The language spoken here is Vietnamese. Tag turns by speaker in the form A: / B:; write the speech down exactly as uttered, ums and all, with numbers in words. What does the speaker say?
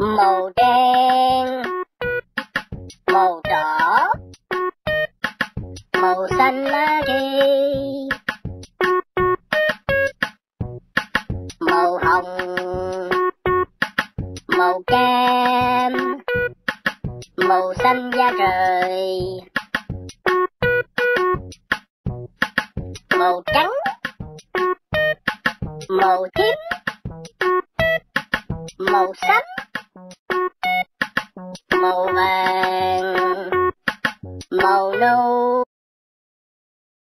A: màu đen, màu đỏ, màu xanh lá cây, màu hồng, màu cam, màu xanh da trời, màu trắng, màu tím, màu xanh, màu vàng, màu nâu.